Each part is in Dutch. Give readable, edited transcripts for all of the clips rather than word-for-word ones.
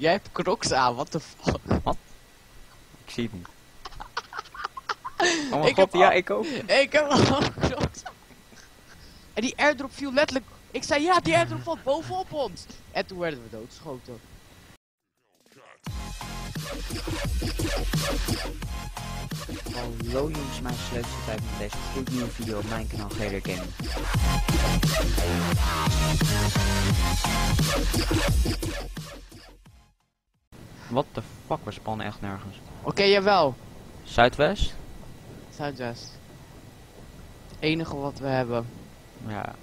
Jij hebt Crocs aan, what the fuck? Ik zie het niet. Oh mijn Ik god, heb ja, al- ik ook. Ik heb ook Crocs. En die airdrop viel letterlijk... Ik zei ja, die airdrop valt bovenop ons. En toen werden we doodgeschoten. Hallo jongens, mijn sleuteltijd met deze gloednieuwe video op mijn kanaal GR Gaming. What the fuck, we spannen echt nergens. Oké, jawel. Zuidwest? Zuidwest. Het enige wat we hebben. Ja.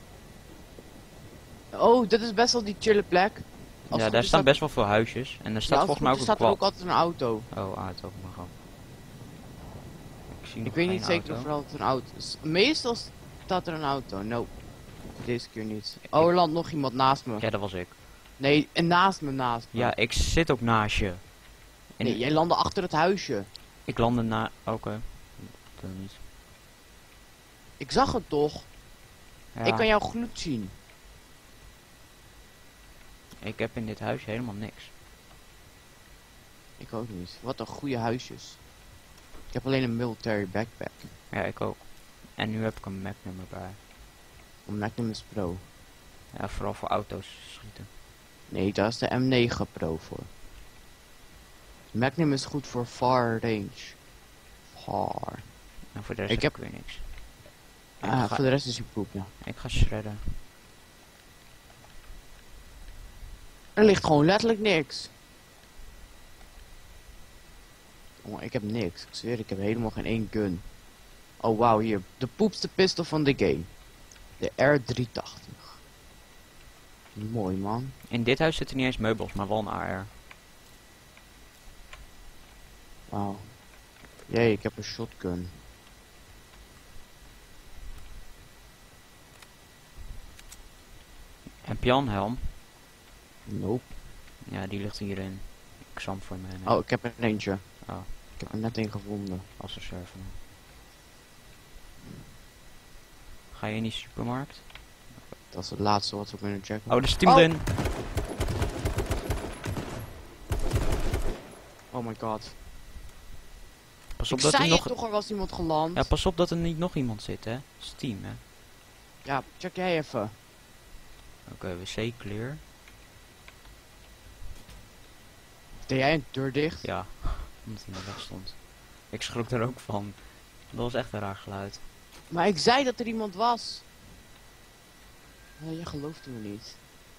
Oh, dit is best wel die chille plek. Als Ja, het goed daar is staan best wel veel huisjes. En er staat ja, als volgens mij het ook goed is een staat er ook quad. altijd een auto. Oh, auto, maar gewoon. Ik zie nog Ik weet geen niet zeker auto. of er altijd een auto is. Meestal staat er een auto. Nope. Deze keer niet. Oh, er landt nog iemand naast me. Ja, dat was ik. Nee, en naast me. Ja, ik zit ook naast je. En Nee, jij landde achter het huisje. ik landde na... Oké. Dat niet. Ik zag het toch? Ja, Ik kan jouw gloed zien. ik heb in dit huisje helemaal niks. Ik ook niet. Wat een goede huisjes. Ik heb alleen een military backpack. Ja, ik ook. En nu heb ik een Magnum erbij. Een Magnum is Pro. Ja, vooral voor auto's schieten. Nee, daar is de M9 Pro voor. Magnum is goed voor far range. Far. En voor de rest Ik heb ik weer niks. Ah, ga- voor de rest is je poep, ja. Ik ga shredden. Er ligt gewoon letterlijk niks. Oh, ik heb niks. Ik zweer, ik heb helemaal geen één gun. Oh, wauw, hier. De poepste pistol van de game. De R380. Mooi, man. In dit huis zitten niet eens meubels, maar wel een AR. Wauw. Jee, ik heb een shotgun. Heb je al een helm? Nope. Ja, die ligt hierin. Ik zal hem voor me nemen. Oh, ik heb er eentje. Oh. Ik heb er net een gevonden. Als reserve. Ga je in die supermarkt? Dat is het laatste wat we kunnen checken. Oh, er zit iemand Oh! in. Oh my god. Pas Ik op dat er zei nog... het toch, er was iemand geland. Ja, pas op dat er niet nog iemand zit, hè. Steam, hè. Ja, check jij even. Oké, wc clear. Deed jij een deur dicht? Ja, omdat hij in de weg stond. Ik schrok er ook van. Dat was echt een raar geluid. Maar ik zei dat er iemand was. Nee, jij geloofde me niet.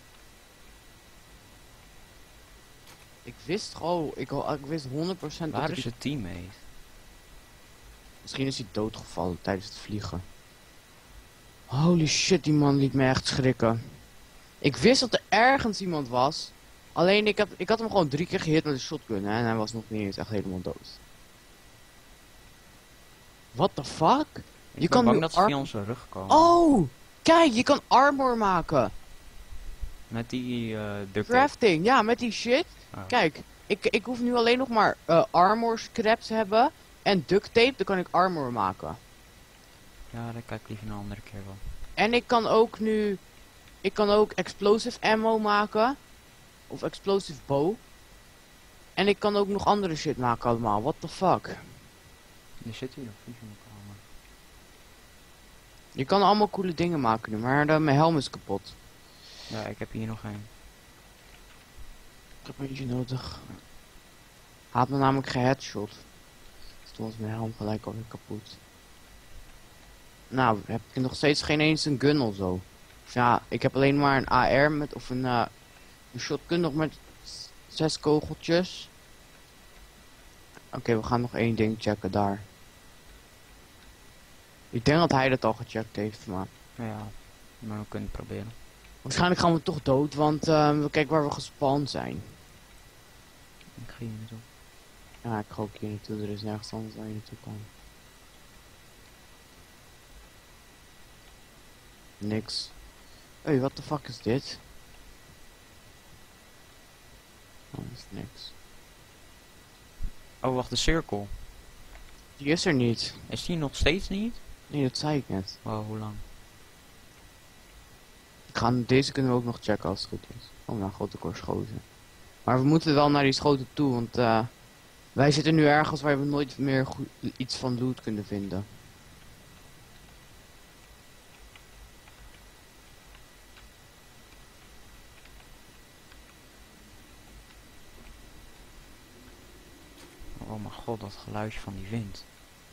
Ik wist gewoon, ik wist 100% dat Waar ik... is het teammate? Misschien is hij doodgevallen tijdens het vliegen. Holy shit, die man liet me echt schrikken. Ik wist dat er ergens iemand was. Alleen ik had hem gewoon 3 keer gehit met een shotgun, hè, en hij was nog niet eens echt helemaal dood. What the fuck? Ik ben kan bang nu dat ze via onze rug komen. Oh! Kijk, je kan armor maken. Met die duct tape. Crafting, ja, met die shit. Oh. Kijk, ik hoef nu alleen nog maar armor scraps hebben en duct tape, dan kan ik armor maken. Ja, daar kijk ik liever een andere keer wel. En ik kan ook explosive ammo maken. Of explosive bow. En ik kan ook nog andere shit maken allemaal, what the fuck. Er zit hier nog vies in de kamer. Je kan allemaal coole dingen maken nu, maar mijn helm is kapot. Ja, ik heb hier nog een. Ik heb eentje nodig. Hij had me namelijk geheadshot. Dus toen was mijn helm gelijk alweer kapot. Nou, heb ik nog steeds geen eens een gun of zo. Of ja, ik heb alleen maar een AR met, of een shotgun nog met 6 kogeltjes. Oké, we gaan nog één ding checken daar. Ik denk dat hij dat al gecheckt heeft, maar... Ja, maar we kunnen het proberen. Waarschijnlijk gaan we toch dood, want kijk waar we gespannen zijn. Ik ga hier naartoe. Ja, ik ga ook hier naartoe, er is nergens anders waar je naartoe kan. Niks. Hey, what the fuck is dit? Oh, dat is niks. Oh, wacht, de cirkel. Die is er niet. Is die nog steeds niet? Nee, dat zei ik net. Wow, hoe lang? Deze kunnen we ook nog checken als het goed is. Oh, nou, god, ik word schoten. Maar we moeten wel naar die schoten toe, want wij zitten nu ergens waar we nooit meer iets van loot kunnen vinden. Oh mijn god, dat geluidje van die wind.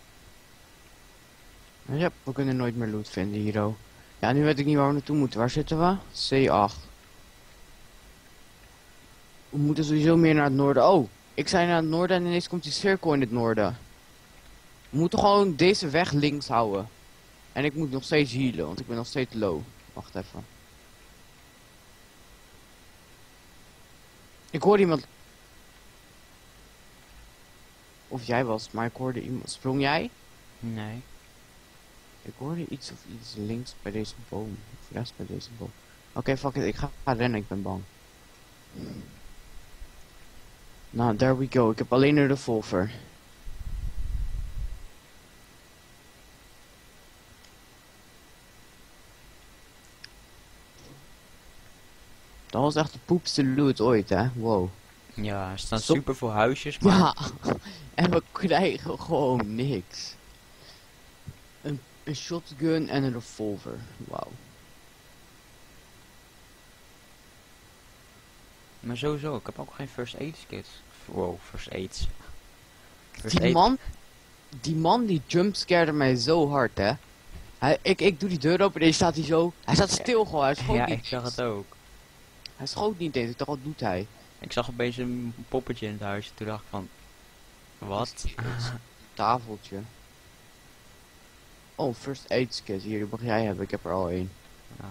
Ja, we kunnen nooit meer loot vinden hier, oh. Ja, nu weet ik niet waar we naartoe moeten. Waar zitten we? C8. We moeten sowieso meer naar het noorden. Oh, ik zei naar het noorden en ineens komt die cirkel in het noorden. We moeten gewoon deze weg links houden. En ik moet nog steeds healen, want ik ben nog steeds low. Wacht even. Ik hoorde iemand... Of jij was, maar ik hoorde iemand... Sprong jij? Nee. Ik hoorde iets of iets links bij deze boom. Of rechts bij deze boom. Oké, fuck it. Ik ga rennen. Ik ben bang. Nou, there we go. Ik heb alleen een revolver. Dat was echt de poepste loot ooit, hè? Wow. Ja, er staan Stop. super veel huisjes, maar... Ja, en we krijgen gewoon niks. Een shotgun en een revolver. Wauw. Maar sowieso, ik heb ook geen first aid kit. Wow, first aids. First Die aid. man die jumpscarede mij zo hard, hè. Ik doe die deur open en hij staat hier zo. Hij staat stil gewoon, hij schoot Ja, niet. ik zag het ook. Hij schoot niet eens, ik dacht, wat doet hij? Ik zag opeens een poppetje in het huisje, toen dacht ik van... Wat? Tafeltje. Oh, first aid kit. Hier, die mag jij hebben. Ik heb er al één. Ja.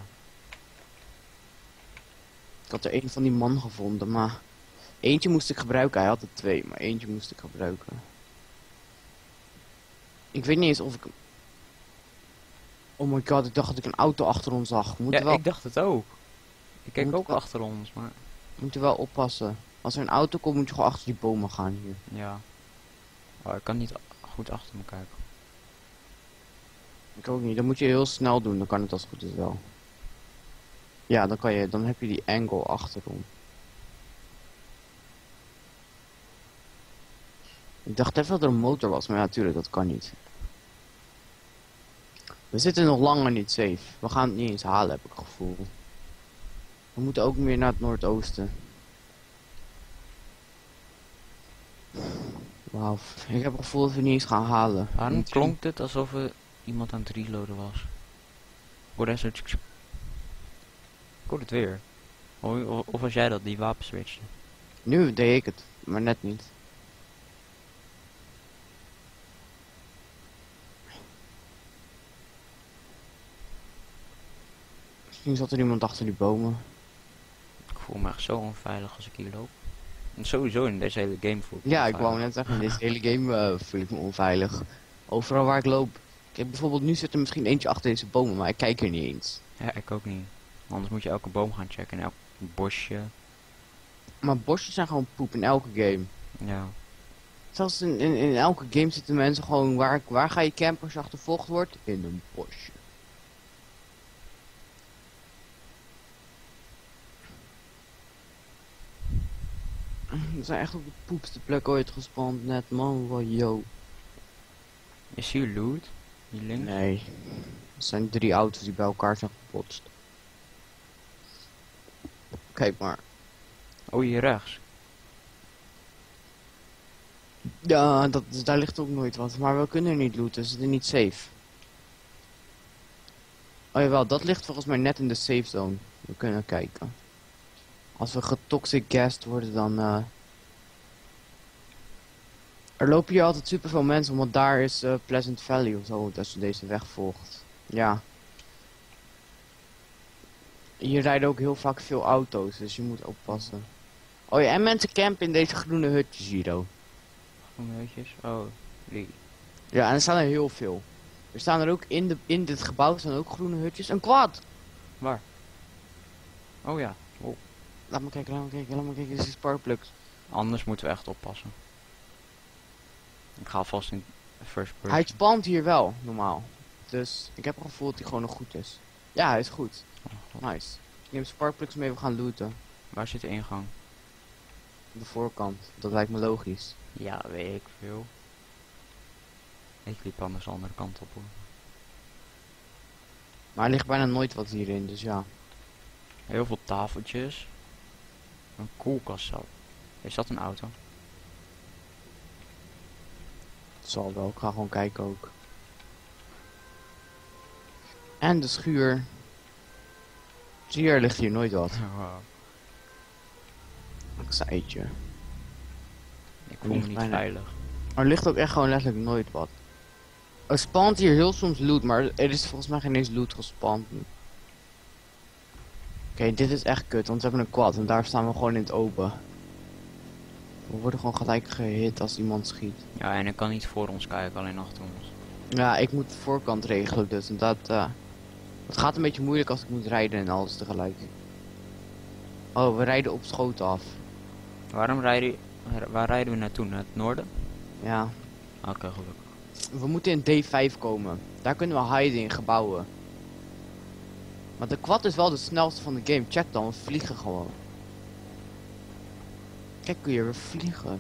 Ik had er één van die man gevonden, maar... Eentje moest ik gebruiken. Hij had er twee, maar eentje moest ik gebruiken. Ik weet niet eens of ik... Oh my god, ik dacht dat ik een auto achter ons zag. Ja, ik dacht het ook. Ik keek Moet ook wel- achter ons, maar... We moeten wel oppassen. Als er een auto komt, moet je gewoon achter die bomen gaan hier. Ja. Oh, ik kan niet goed achter me kijken. Ik ook niet. Dan moet je heel snel doen. Dan kan het als het goed is wel. Ja, dan heb je die angle achterom. Ik dacht even dat er een motor was, maar ja, natuurlijk, dat kan niet. We zitten nog langer niet safe. We gaan het niet eens halen, heb ik het gevoel. We moeten ook meer naar het noordoosten. Wauw, ik heb het gevoel dat we niet eens gaan halen. Waarom Moet- klonk het alsof er iemand aan het reloaden was? Ik hoorde zo... Ik hoorde het weer. Of was jij dat, die wapen switchte? Nu deed ik het, maar net niet. Misschien zat er iemand achter die bomen. Ik voel me echt zo onveilig als ik hier loop. En sowieso in deze hele game voel ik me Ja, ik onveilig. wou net zeggen, in deze hele game voel ik me onveilig. Overal waar ik loop. Kijk, bijvoorbeeld nu zit er misschien eentje achter deze bomen, maar ik kijk er niet eens. Ja, ik ook niet. Anders moet je elke boom gaan checken en elk bosje. Maar bosjes zijn gewoon poep in elke game. Ja. Zelfs in elke game zitten mensen gewoon, waar ga je campen als je achtervolgd wordt? In een bosje. We zijn echt op de poepste plek ooit gespand net, man. Wow, yo. Is hier loot? Hier links? Nee. Het zijn 3 auto's die bij elkaar zijn gebotst. Kijk maar. Oh, hier rechts. Ja, daar ligt ook nooit wat. Maar we kunnen er niet looten, ze zitten niet safe. Oh jawel, dat ligt volgens mij net in de safe zone. We kunnen kijken. Als we getoxic gassed worden, dan... Er lopen hier altijd superveel mensen, want daar is Pleasant Valley of zo, als je deze weg volgt. Ja. Hier rijden ook heel vaak veel auto's, dus je moet oppassen. Oh ja, en mensen campen in deze groene hutjes hier, oh. Groenheutjes. Oh, die. Ja, en er staan er heel veel. Er staan er ook in dit gebouw staan ook groene hutjes. Een quad! Waar? Oh ja. Oh. Laat me kijken, dit is Sparkplugs. Anders moeten we echt oppassen. Ik ga alvast in first person. Hij spant hier wel, normaal. Dus ik heb het gevoel dat hij gewoon nog goed is. Ja, hij is goed. Oh, god. Nice. Ik neem Sparkplugs mee, we gaan looten. Waar zit de ingang? De voorkant. Dat lijkt me logisch. Ja, weet ik veel. Ik liep anders de andere kant op hoor. Maar er ligt bijna nooit wat hierin, dus ja. Heel veel tafeltjes. Een koelkast zo. Is dat een auto? Het zal wel, ik ga gewoon kijken ook. En de schuur. Zie je, er ligt hier nooit wat. Wow. Ik zei het je. Ik voel me niet bijna- veilig. Er ligt ook echt gewoon letterlijk nooit wat. Er spant hier heel soms loot, maar er is volgens mij geen eens loot gespand nu. Oké, dit is echt kut, want we hebben een quad en daar staan we gewoon in het open. We worden gewoon gelijk gehit als iemand schiet. Ja, en ik kan niet voor ons kijken, alleen achter ons. Ja, ik moet de voorkant regelen dus en dat... het gaat een beetje moeilijk als ik moet rijden en alles tegelijk. Oh, we rijden op schoot af. Waar rijden we naartoe? Naar het noorden? Ja. Oké, gelukkig. We moeten in D5 komen. Daar kunnen we hiden in gebouwen. Maar de quad is wel de snelste van de game. Check dan, we vliegen gewoon. Kijk hier, we vliegen.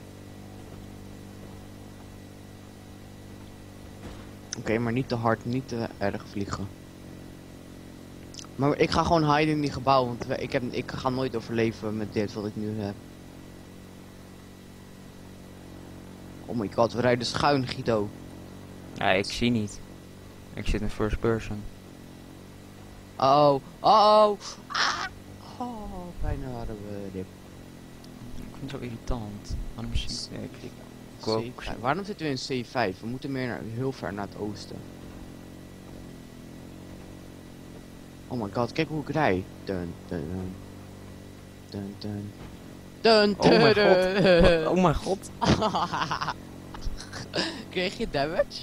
Oké, maar niet te hard, niet te erg vliegen. Maar ik ga gewoon hiden in die gebouwen, want ik ga nooit overleven met dit wat ik nu heb. Oh my god, we rijden schuin, Guido. Ja, ik zie niet. Ik zit in first person. Oh, oh, ah! Oh, bijna hadden we dit. Ik vind het zo irritant. Waarom zie ik ook C5. Waarom zitten we in C5? We moeten meer heel ver naar het oosten. Oh my god, kijk hoe ik rij. Dun, dun, dun, dun. Dun, Oh mijn dun, god. dun. Oh mijn god. Kreeg je damage?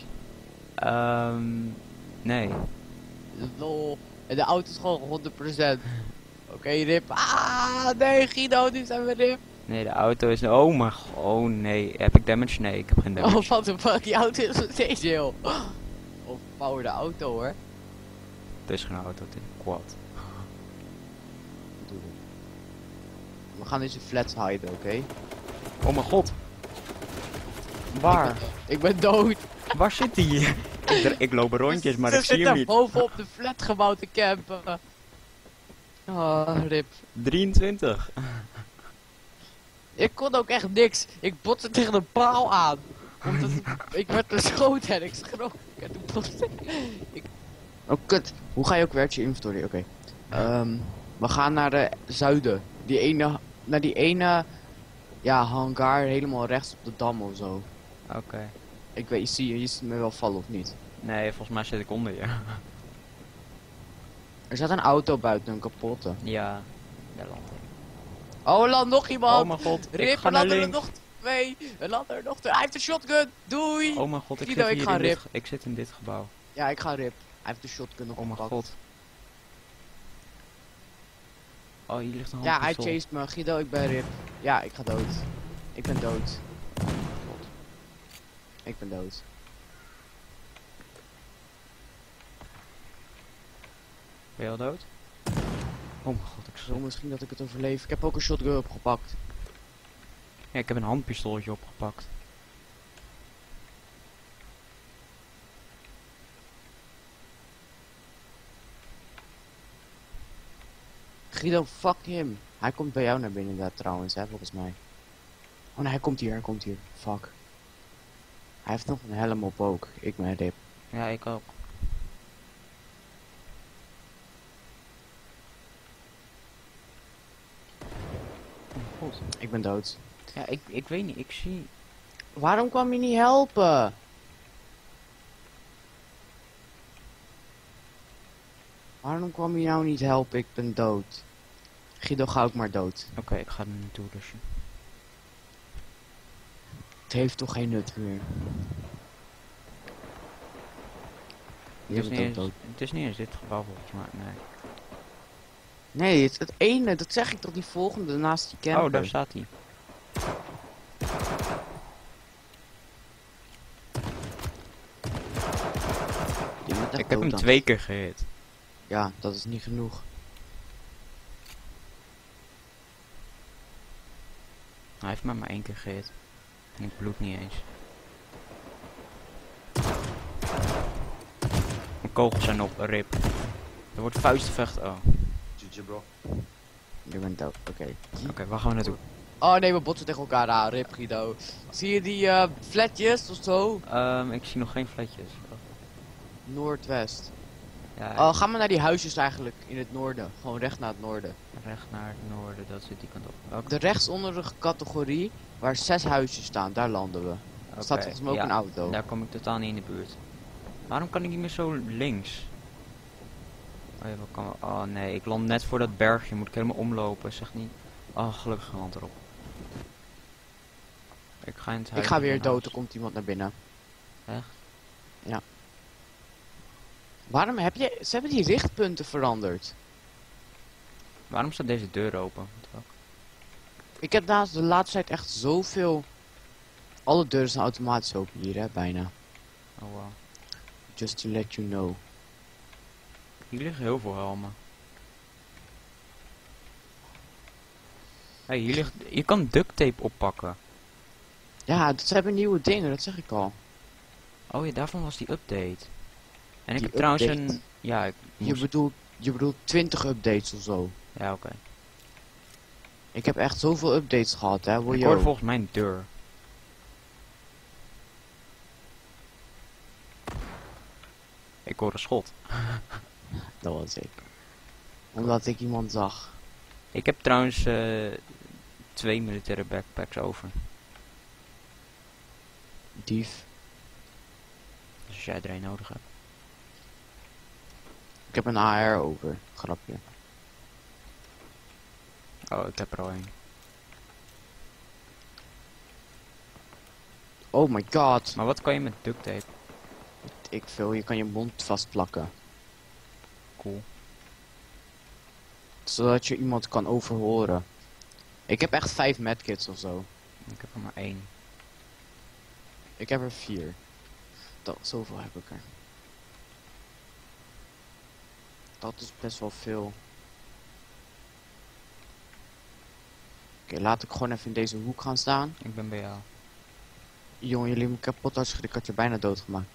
Nee. Lol. En de auto is gewoon 100%. Oké, rip. Ah, nee, Guido, nu zijn we rip. Nee, de auto is... Oh mijn god. Oh nee. Heb ik damage? Nee, ik heb geen damage. Oh, what the fuck, die auto is nog steeds heel. Overpower de auto hoor. Het is geen auto, het is een quad. We gaan deze flats hiden, oké? Oh mijn god. Waar? Ik ben dood. Waar zit hij? Ik loop rondjes, maar Ze ik zie hem zitten niet. bovenop de flatgebouw te campen. Oh, rip. 23. Ik kon ook echt niks. Ik botste tegen een paal aan. Omdat ik werd beschoten en ik schrok. En toen botste ik. Oh, kut. Hoe ga je ook weer uit je inventory? Oké. We gaan naar de zuiden. Naar die ene... Ja, hangar helemaal rechts op de dam of zo. Oké. Ik weet, je ziet me wel vallen of niet? Nee, volgens mij zit ik onder je. Er staat een auto buiten, een kapotte. Ja, daar land ik. Oh, er landt nog iemand! Oh mijn god, ik Rip, ga er naar landen er links. nog twee! Er landen er nog twee! Hij heeft een shotgun! Doei! Oh mijn god, ik Guido, zit ik hier ga in dit, rip. ik zit in dit gebouw. Ja, ik ga rip. Hij heeft een shotgun Oh mijn opgepakt. god. Oh, hier ligt een Ja, hij handpistool. chased me. Guido, ik ben rip. Ja, ik ga dood. Ik ben dood. God. Ik ben dood. Ben je al dood? Oh mijn god, ik Zo, schrok. misschien dat ik het overleef. Ik heb ook een shotgun opgepakt. Ja, ik heb een handpistooltje opgepakt. Guido, fuck him. Hij komt bij jou naar binnen daar trouwens, hè, volgens mij. Oh nee, hij komt hier. Fuck. Hij heeft nog een helm op ook. Ik ben rip. Ja, ik ook. Oh mijn god. Ik ben dood. Ja, ik weet niet, ik zie... Waarom kwam je niet helpen? Waarom kwam je nou niet helpen? Ik ben dood. Guido, ga ook maar dood. Oké, ik ga er naartoe rushen. Het heeft toch geen nut meer. Je Het is, bent niet ook eens, dood. het is niet eens dit gebouw volgens mij, nee. Nee, het ene, dat zeg ik toch, die volgende naast die camper. Oh, daar staat hij. Die moet echt Ik heb hem dood 2 keer gehit. Ja, dat is niet genoeg. Hij heeft mij maar 1 keer gehit. En ik bloed niet eens. Mijn kogels zijn op, rip. Er wordt vuistgevecht. Oh. GG bro. Je bent dood, oké. Oké, waar gaan we naartoe? Oh nee, we botsen tegen elkaar aan, rip Guido. Zie je die flatjes of zo? Ik zie nog geen flatjes. Noordwest. Ja, Oh, ga maar naar die huisjes eigenlijk in het noorden. Gewoon recht naar het noorden. recht naar het noorden, dat zit die kant op. Welke? De rechtsonderige categorie, waar 6 huisjes staan, daar landen we. Er staat Oké, volgens mij ook ja, een auto. Daar kom ik totaal niet in de buurt. Waarom kan ik niet meer zo links? Oh, ja, wat kan... oh nee, ik land net voor dat bergje. Moet ik helemaal omlopen. Zeg niet. Oh, gelukkig land erop. Ik ga in het Ik huis ga weer van dood, huis. er komt iemand naar binnen. Echt? Ja. Waarom heb je... Ze hebben die richtpunten veranderd. Waarom staat deze deur open? What the fuck? Ik heb de laatste tijd echt zoveel... Alle deuren zijn automatisch open hier, hè, bijna. Oh wow. Just to let you know. Hier liggen heel veel helmen. Hey, hier ligt... Je kan duct tape oppakken. Ja, ze hebben nieuwe dingen, dat zeg ik al. Oh ja, daarvan was die update. En ik Die heb trouwens update. een... Ja, ik Je bedoelt 20 updates of zo. Ja, oké. Ik heb echt zoveel updates gehad, hè. Ik hoorde volgens mij een deur. Ik hoor een schot. Dat was ik. Omdat ik iemand zag. Ik heb trouwens 2 militaire backpacks over. Dief. Dus als jij er een nodig hebt. Ik heb een AR over. Grapje. Oh, ik heb er al een. Oh my god. Maar wat kan je met duct tape? Ik veel, je kan je mond vastplakken. Cool. Zodat je iemand kan overhoren. Ik heb echt 5 medkits of zo. Ik heb er maar 1. Ik heb er 4. Zoveel heb ik er. Dat is best wel veel. Oké, laat ik gewoon even in deze hoek gaan staan. Ik ben bij jou. Jongen, jullie hebben me kapot uitgeschrikt. Ik had je bijna doodgemaakt.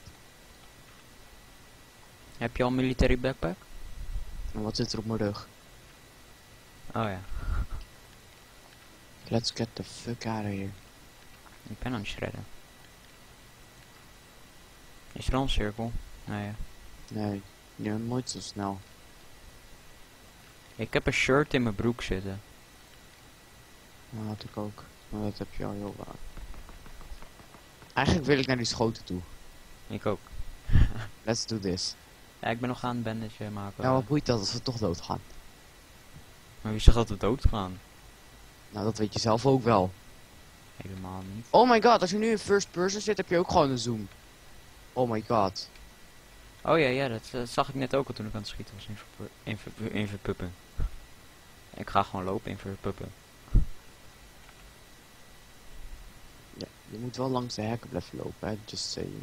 Heb je al een military backpack? En wat zit er op mijn rug? Oh ja. Let's get the fuck out of here. Ik ben aan het shredden. Is er al een cirkel? Nee. Nee, je bent nooit zo snel. Ik heb een shirt in mijn broek zitten. Dat had ik ook. Maar dat heb je al heel vaak. Eigenlijk wil ik naar die schoten toe. Ik ook. Let's do this. Ja, ik ben nog aan het bandage maken. Ja, wat boeit dat als we toch doodgaan? Maar wie zegt dat we dood gaan? Nou, dat weet je zelf ook wel. Helemaal niet. Oh my god, als je nu in first person zit, heb je ook gewoon een zoom. Oh my god. Oh ja, dat zag ik net ook al toen ik aan het schieten was in verpuppen. Ik ga gewoon lopen in verpuppen. Ja, je moet wel langs de hekken blijven lopen, hè. Just saying.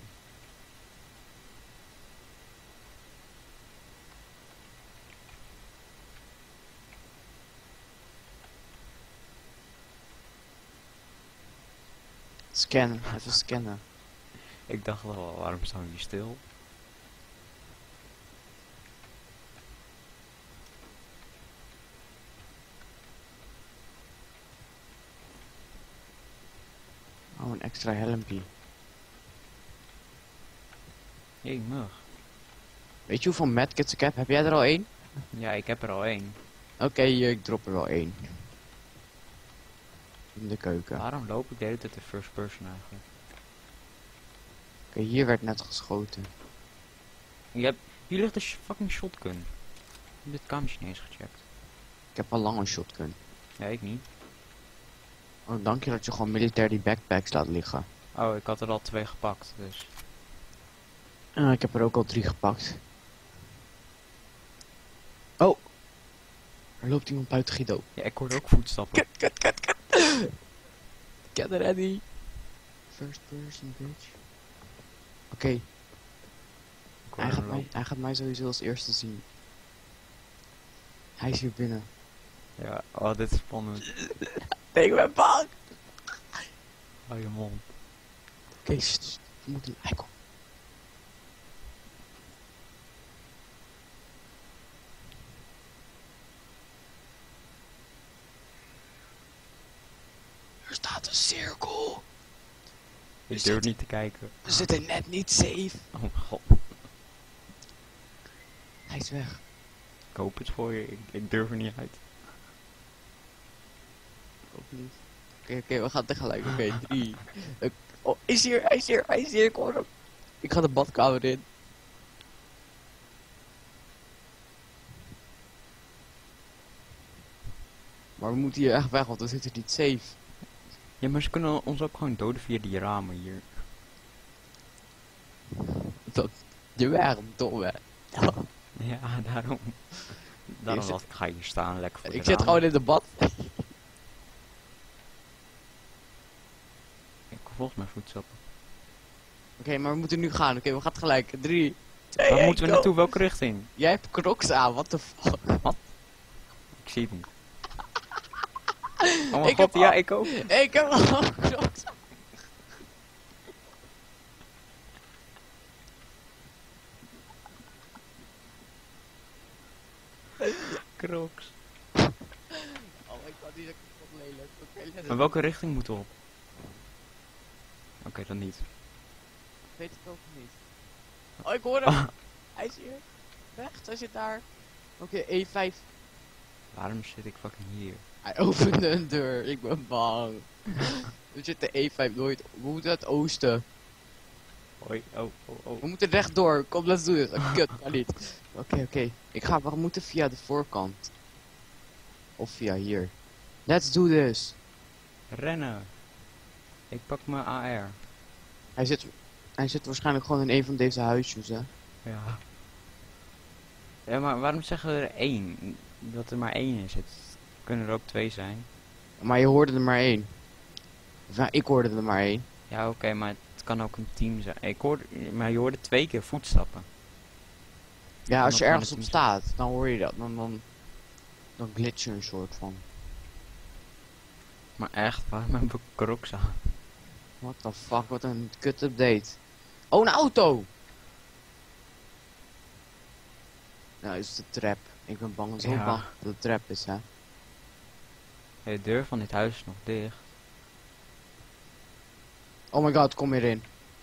Scannen, even scannen. Ik dacht wel, waarom staan die stil? Oh, een extra helmpie. Jee, mug. Weet je hoeveel medkits ik heb? Heb jij er al één? Ja, ik heb er al 1. Oké, hier, ik drop er wel één. In de keuken. Waarom loop ik de hele tijd in first person eigenlijk? Oké, hier werd net geschoten. Hier ligt een fucking shotgun. Ik heb dit kamertje niet eens gecheckt. Ik heb al lang een shotgun. Ja, ik niet. Oh, dank je dat je gewoon militair die backpacks laat liggen. Oh, ik had er al 2 gepakt, dus... Ik heb er ook al 3 gepakt. Oh! Er loopt iemand buiten Guido. Ja, ik hoorde ook voetstappen. Kut. Get ready. First person, bitch. Oké, Ik hoorde hem lopen. hij gaat mij sowieso als eerste zien. Hij is hier binnen. Ja, oh, dit is spannend. Ik ben bang! Hou je mond. Oké, we moeten... Hij komt. Er staat een cirkel. Ik durf niet te kijken. We zitten net niet safe. Oh mijn god. Hij is weg. Ik hoop het voor je. Ik durf er niet uit. Ook niet. Oké, we gaan tegelijk. Oké, 3. Oh, hij is hier, ik hoor hem. Ik ga de badkamer in. Maar we moeten hier echt weg, want we zitten niet safe. Ja, maar ze kunnen ons ook gewoon doden via die ramen hier. Dat, je weg, domme. Ja, daarom. Daarom laat ik ga hier staan, lekker voor de Ik zit ramen. gewoon in de bad. Ik heb volgens mij voetstappen. Oké, maar we moeten nu gaan. Oké, we gaan gelijk. 3, 2, Waar 1, moeten we go. naartoe? Welke richting? Jij hebt crocs aan, what the fuck. Ik zie het niet. Oh mijn Ik god, heb ja, al- ik ook. Ik heb al crocs aan. Crocs. Oh my god, die is kapot lelijk. Oké, let Maar op. welke richting moeten we op? Oké, dan niet. Ik weet het ook niet. Oh, ik hoor hem. Hij is hier. Rechts, hij zit daar. Oké, E5. Waarom zit ik fucking hier? Hij opende een deur. Ik ben bang. We zitten E5 nooit. We moeten naar het oosten. Hoi, oh, oh, oh. We moeten rechtdoor. Kom, let's doen het. Kut, kan niet. Oké. We moeten via de voorkant. Of via hier. Let's do this. Rennen. Ik pak mijn AR. Hij zit waarschijnlijk gewoon in een van deze huisjes, hè. Ja. Ja, maar waarom zeggen we er 1? Dat er maar 1 is. Het kunnen er ook 2 zijn. Maar je hoorde er maar 1. Of nou, ik hoorde er maar 1. Ja, oké, maar het kan ook een team zijn. Maar je hoorde 2 keer voetstappen. Ja, als je nog ergens maar op een staat, dan hoor je dat. Dan glitch je een soort van. Maar echt, waarom heb ik crocs aan? What the fuck, wat een kut update. Oh, een auto! Nou, is het de trap. Ik ben zo Ja. bang dat het trap is, hè. De deur van dit huis is nog dicht. Oh my god, kom hierin.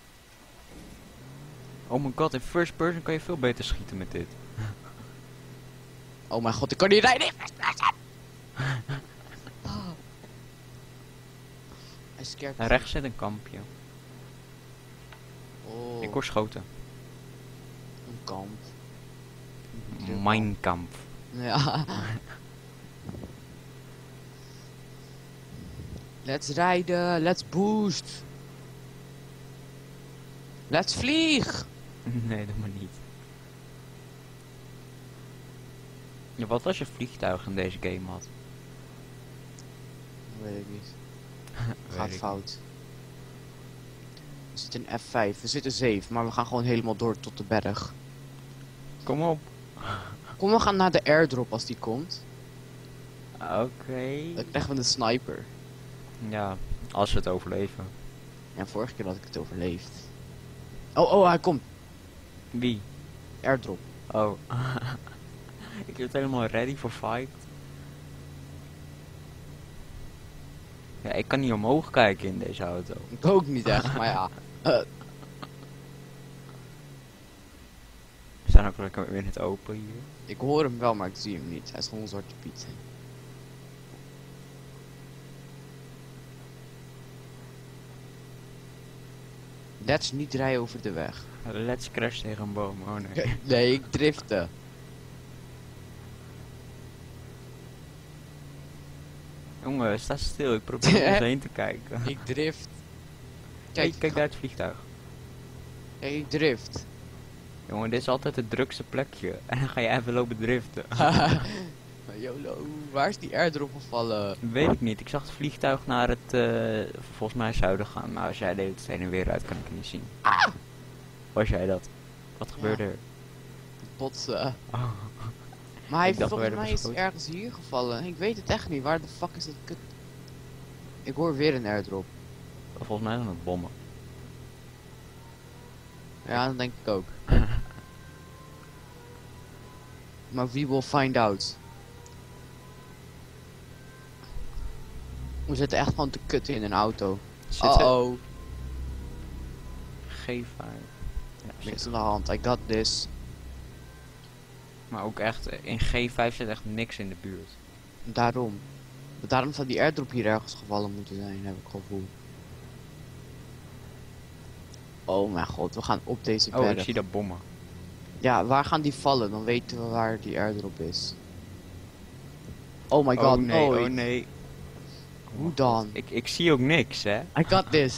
Oh my god, in first person kan je veel beter schieten met dit. Oh mijn god, ik kan niet rijden in first person! Hij scared Daar me. rechts zit een kampje. Oh, Ik hoor schoten. een kamp. Mijn kamp. Ja. Let's rijden, let's boost. Let's vlieg. Nee, doe maar niet. Ja, wat als je vliegtuig in deze game had? Weet ik niet. Weet Gaat ik fout. We zitten in F5, we zitten 7, maar we gaan gewoon helemaal door tot de berg. Kom op. Kom, we gaan naar de airdrop als die komt. Oké. Dan krijgen we de sniper. Ja, als we het overleven. Ja, vorige keer had ik het overleefd. Oh, hij komt. Wie? Airdrop. Oh. Ik zit helemaal ready for fight. Ja, ik kan niet omhoog kijken in deze auto. Ik ook niet echt, maar ja. We staan ook lekker weer in het open hier. Ik hoor hem wel, maar ik zie hem niet. Hij is gewoon een Zwarte Piet. Let's niet rijden over de weg. Let's crash tegen een boom. Oh nee. Nee, ik drifte. Jongen, sta stil. Ik probeer om ons heen te kijken. Ik drift. Kijk, Kijk, kijk daar het vliegtuig. kijk, ik drift. Jongen, dit is altijd het drukste plekje. En dan ga je even lopen driften. YOLO, waar is die airdrop gevallen? Weet ik niet. Ik zag het vliegtuig naar het, volgens mij zuiden gaan. Maar als jij deed het heen en weer uit, kan ik het niet zien. Was jij dat? Wat gebeurde er? Botsen. Oh. Maar hij Ik dacht, volgens we mij werden is hij ergens hier gevallen. Ik weet het echt niet. Waar de fuck is dat kut? Ik hoor weer een airdrop. Volgens mij zijn het bommen. Ja, dat denk ik ook. Maar we will find out. We zitten echt gewoon te kutten in een auto. Uh-oh. G5. Ja, Niks aan de hand. I got this. maar ook echt, in G5 zit echt niks in de buurt. Daarom. Daarom zou die airdrop hier ergens gevallen moeten zijn, heb ik gevoel. Oh mijn god, we gaan op deze Oh, berg. ik zie dat bommen. Ja, waar gaan die vallen? Dan weten we waar die airdrop is. Oh my god, oh nee, no. oh nee. Hoe dan? Ik zie ook niks, hè. I got this.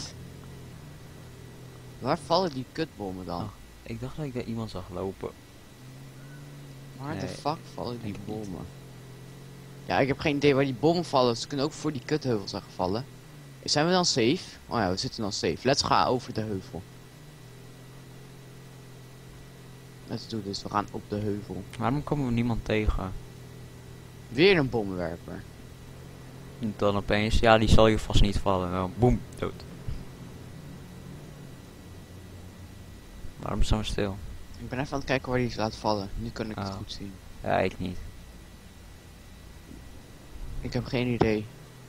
Waar vallen die kutbommen dan? Oh. Ik dacht dat ik daar iemand zag lopen. Waar de Nee, fuck vallen die denk het niet. bommen? Ja, ik heb geen idee waar die bommen vallen. Ze kunnen ook voor die kutheuvel zijn gevallen. Zijn we dan safe? Oh ja, we zitten dan safe. Let's gaan over de heuvel. Let's do this. We gaan op de heuvel. Waarom komen we niemand tegen? Weer een bommenwerper. En dan opeens, ja, die zal je vast niet vallen. Nou, boem, dood. Waarom staan we stil? Ik ben even aan het kijken waar die is laten vallen. Nu kan ik het Oh. goed zien. Ja, ik niet. Ik heb geen idee.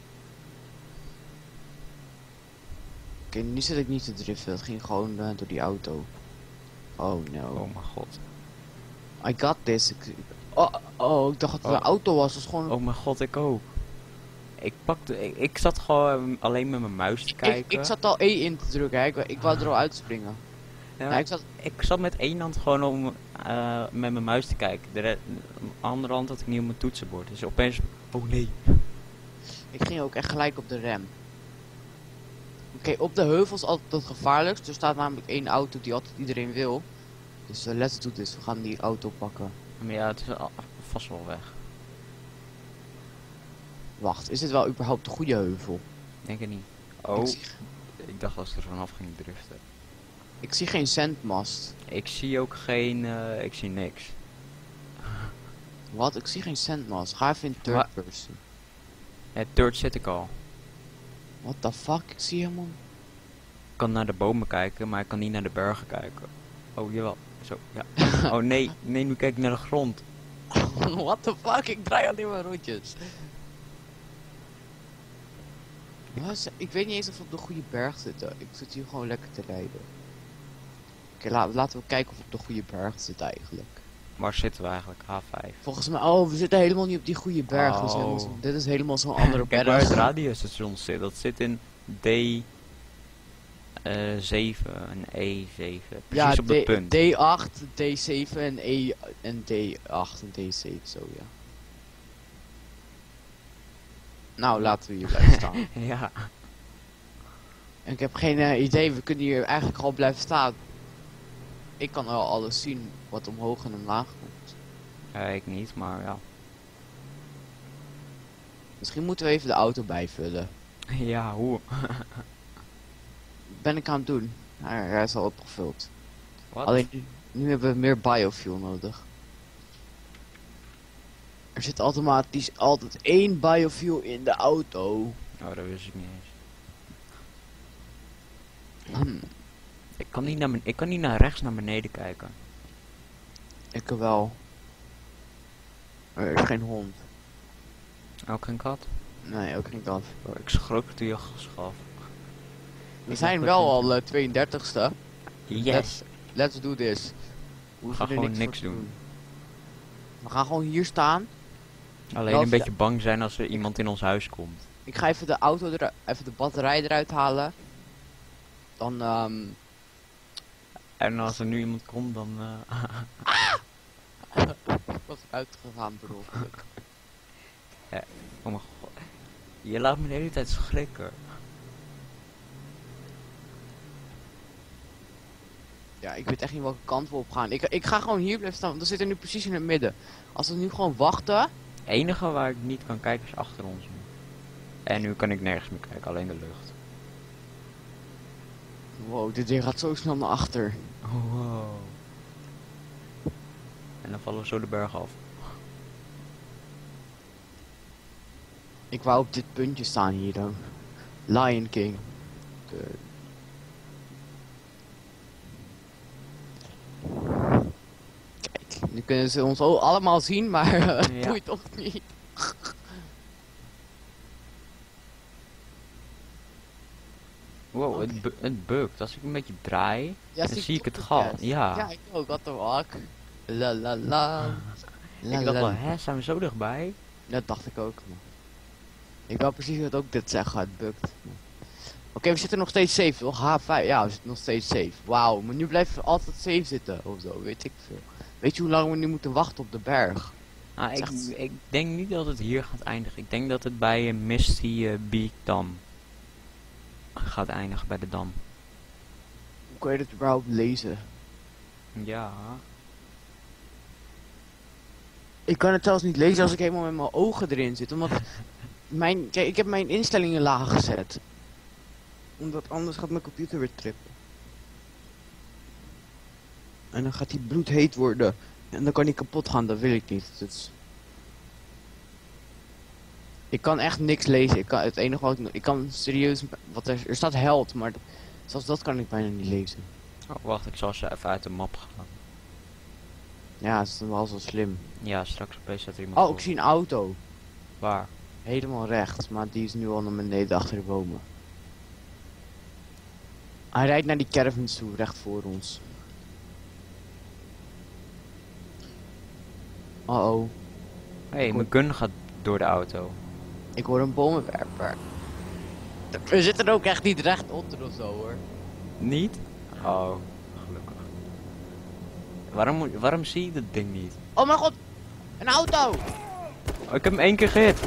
Oké, nu zit ik niet te driften. Het ging gewoon door die auto. Oh no. Oh mijn god. I got this. Oh, ik dacht dat het een auto was. Dat is gewoon... Oh mijn god, ik ook. Ik zat gewoon alleen met mijn muis te kijken. Ik zat al E in te drukken. Hè. Ik wou er al uitspringen. Ja, Ja, ik zat met één hand gewoon om met mijn muis te kijken. De andere hand had ik niet op mijn toetsenbord. Dus opeens... Oh nee. Ik ging ook echt gelijk op de rem. Oké, op de heuvel is altijd het gevaarlijkst. Er staat namelijk één auto die altijd iedereen wil. Dus let's do this. We gaan die auto pakken. Maar ja, het is vast wel weg. Wacht, is dit wel überhaupt de goede heuvel? Denk ik niet. Oh, Ik zie, ik dacht dat ze er vanaf ging driften. ik zie geen zendmast. Ik zie ook geen... ik zie niks. Wat? Ik zie geen zendmast. Ga even in third person. Het third zit ik al. What the fuck? Ik zie helemaal... Ik kan naar de bomen kijken, maar ik kan niet naar de bergen kijken. Oh, jawel. Zo, ja. Oh nee, nee, nu kijk ik naar de grond. What the fuck? Ik draai alleen maar rondjes. Ik weet niet eens of we op de goede berg zitten. Ik zit hier gewoon lekker te rijden. Oké, laten we kijken of we op de goede berg zitten eigenlijk. Waar zitten we eigenlijk? H5. Volgens mij, oh, we zitten helemaal niet op die goede berg. Dus Oh. dit is helemaal zo'n andere Kijk waar berg. het radiostation zit. Dat zit in D7 en E7. Precies op het punt. D8, D7 en D8 en D7, zo ja. Nou, laten we hier blijven staan. Ja. En ik heb geen idee, we kunnen hier eigenlijk gewoon blijven staan. Ik kan al alles zien wat omhoog en omlaag komt. Ik niet, maar ja. Misschien moeten we even de auto bijvullen. Ja, hoe? Ben ik aan het doen. Nou, ja, hij is al opgevuld. Wat? Alleen nu hebben we meer biofuel nodig. Er zit automatisch altijd 1 biofuel in de auto. Oh, dat wist ik niet eens. Hm, Ik kan niet naar rechts naar beneden kijken. ik wel. Er is geen hond. Ook geen kat? Nee, ook geen kat. Oh, ik schrok toen je gaf. We zijn wel al 32ste. Yes. Let's do this. We gaan er gewoon voor niks te doen. We gaan gewoon hier staan. Alleen Wel een beetje bang zijn als er iemand in ons huis komt. Ik ga even de auto eruit, even de batterij eruit halen. Dan En als er nu iemand komt, dan... was ik uitgegaan per ongeluk. Oh mijn god. Je laat me de hele tijd schrikken. Ja, ik weet echt niet welke kant we op gaan. Ik ga gewoon hier blijven staan, want we zitten nu precies in het midden. Als we nu gewoon wachten. Het enige waar ik niet kan kijken is achter ons. En nu kan ik nergens meer kijken, alleen de lucht. Wow, dit ding gaat zo snel naar achter. Oh, wow. En dan vallen we zo de berg af. Ik wou op dit puntje staan hier dan. Lion King. kunnen ze ons allemaal zien, maar Ja. doe je toch niet. Wow, Oké. het bukt. Als ik een beetje draai, Ja, dan zie ik het toch gat. best. Ja. Ja, ik ook. Wat een wak. La la la. La, Ik dacht la, wel, la. hè, zijn we zo dichtbij? Dat dacht ik ook. Man. Ik wou precies wat ook dit zeggen, het bukt. Oké, we zitten nog steeds safe, toch? H5, ja, we zitten nog steeds safe. Wauw, maar nu blijven we altijd safe zitten, of zo, weet ik veel. Weet je hoe lang we nu moeten wachten op de berg? Ah, Het is echt- ik denk niet dat het hier gaat eindigen. Ik denk dat het bij Misty Beak Dam gaat eindigen, bij de dam. Hoe kan je dit überhaupt lezen? Ja. Ik kan het zelfs niet lezen als ik helemaal met mijn ogen erin zit, omdat kijk, ik heb mijn instellingen laag gezet. Omdat anders gaat mijn computer weer trippen. En dan gaat die bloedheet worden. En dan kan die kapot gaan, dat wil ik niet. Dus... Ik kan echt niks lezen. Het enige wat ik kan serieus... Er staat held, maar zelfs dat kan ik bijna niet lezen. Oh, wacht, ik zal ze even uit de map gaan. Ja, dat is dan wel zo slim. Ja, straks opeens staat er iemand Oh, voor. ik zie een auto. Waar? Helemaal rechts, maar die is nu al naar beneden achter de bomen. Hij rijdt naar die caravans toe, recht voor ons. Oh. Hé, mijn gun gaat door de auto. Ik hoor een bomenwerper. We zitten ook echt niet recht onder of zo hoor. Niet? Oh, gelukkig. Waarom zie je dat ding niet? Oh mijn god! Een auto! Oh, ik heb hem 1 keer gehit.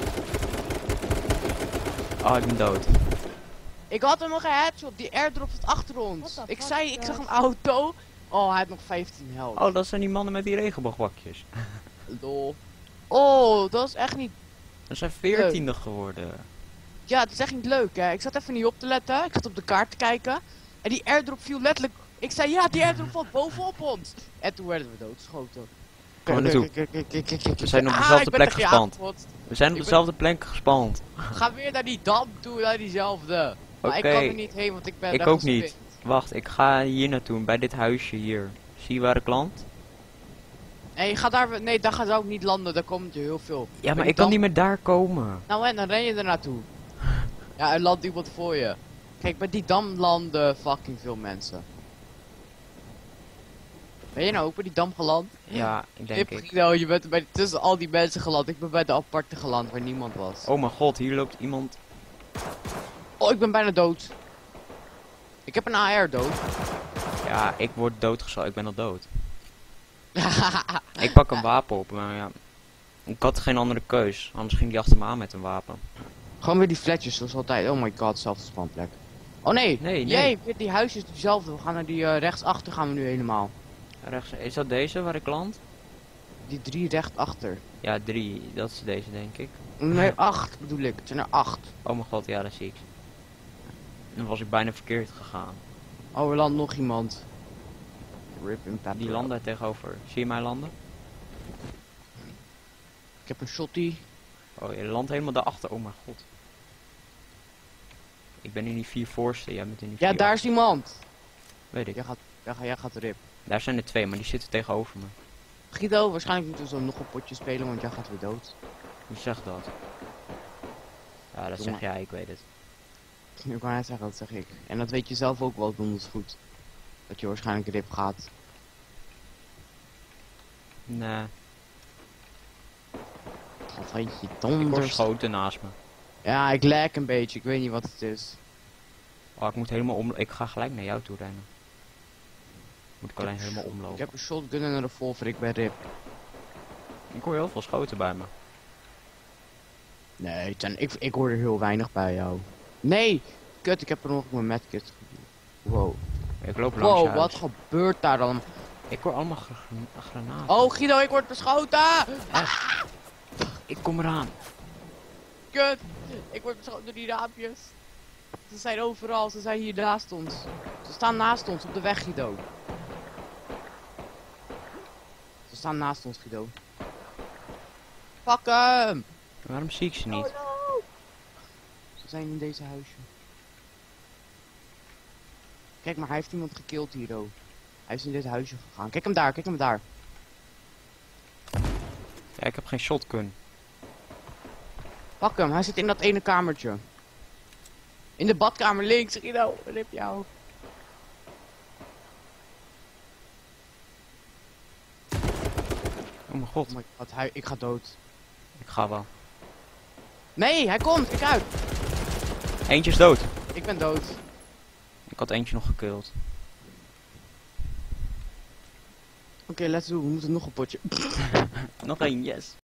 Oh, ik ben dood. Ik had hem nog geheadshot, die airdrop zat achter ons. What the Ik fuck, zei, ik guys? zag een auto. Oh, hij had nog 15 health. Oh, dat zijn die mannen met die regenboogbakjes. Lol. Oh, dat is echt niet... Dat zijn 14e geworden. Ja, het is echt niet leuk hè. Ik zat even niet op te letten. Ik zat op de kaart te kijken. En die airdrop viel letterlijk... Ik zei, ja, die airdrop valt bovenop ons. En toen werden we doodgeschoten. Kom maar naartoe. We zijn op Ah, dezelfde ik ben plek tegen je gespand. aangepotst. We zijn op Ik ben- dezelfde plek gespand. Ga weer naar die dam toe, naar diezelfde. Maar ik Oké. kan er niet heen, want ik ben Ik ook weggesprint. niet. Wacht, ik ga hier naartoe, bij dit huisje hier. Zie je waar ik land? Nee, ga daar... Nee, daar gaat ook niet landen. Daar komt je heel veel. Ja, maar die ik kan dam- niet meer daar komen. Nou en, dan ren je er naartoe. Ja, er landt iemand voor je. Kijk, bij die dam landen fucking veel mensen. Ben je nou ook bij die dam geland? Ja, ik denk ik. Guido, je bent tussen al die mensen geland. Ik ben bij de aparte geland waar niemand was. Oh mijn god, hier loopt iemand. Oh, ik ben bijna dood. Ik heb een AR dood. Ja, ik word doodgeschoten, ik ben al dood. Ik pak een wapen op, maar ja. Ik had geen andere keus, anders ging die achter me aan met een wapen. Gewoon weer die fletjes zoals altijd. Oh my god, dezelfde spawnplek. Oh nee, Nee, nee. Jee, weer die huisjes dezelfde. We gaan naar die rechtsachter gaan we nu helemaal. Rechts, is dat deze waar ik land? Die 3 rechtsachter. Ja, 3, dat is deze denk ik. Nee, 8 bedoel ik. Het zijn er 8. Oh mijn god, ja, dat zie ik. Dan was ik bijna verkeerd gegaan. Oh, er landt nog iemand. Rip in pepper. Die land daar tegenover. Zie je mij landen? Ik heb een shotty. Oh, je landt helemaal daarachter. Oh mijn god. Ik ben in die 4 voorste, jij bent in die 4. Ja, daar is iemand. Weet ik. Jij gaat rip. Daar zijn er 2, maar die zitten tegenover me. Guido, waarschijnlijk moeten we zo nog een potje spelen, want jij gaat weer dood. Wie zegt dat? Ja, dat zeg Jongen. jij, ik weet het. Ik kan net zeggen, dat zeg ik. En dat weet je zelf ook wel donders goed. Dat je waarschijnlijk rip gaat. Nee, Of weet je ik hoor donders. schoten naast me. Ja, ik lag een beetje. Ik weet niet wat het is. Oh, ik moet helemaal om. Ik ga gelijk naar jou toe rennen. Moet ik alleen heb- helemaal Ik omlopen. heb een shotgun en een revolver. Ik ben rip. Ik hoor heel veel schoten bij me. Nee, ik hoor er heel weinig bij jou. Nee! Kut, ik heb er nog mijn medkit. Wow. Ik loop langs je Wow, wat huis. gebeurt daar dan? Ik hoor allemaal granaten. Oh, Guido, ik word beschoten! Ik kom eraan. Kut! Ik word beschoten door die raampjes. Ze zijn overal, ze zijn hier naast ons. Ze staan naast ons op de weg, Guido. Ze staan naast ons, Guido. Pak hem! Waarom zie ik ze niet? Ze zijn in deze huisje. Kijk maar, hij heeft iemand gekild, Guido. Hij is in dit huisje gegaan. Kijk hem daar, kijk hem daar. Ja, ik heb geen shotgun. Pak hem, hij zit in dat ene kamertje. In de badkamer links, Rino. Rip jou. Oh mijn god. Oh my god, ik ga dood. Ik ga wel. Nee, hij komt, kijk uit. Eentje is dood. Ik ben dood. Ik had eentje nog gekilld. Oké, let's do. We moeten nog een potje. Nog één, yes.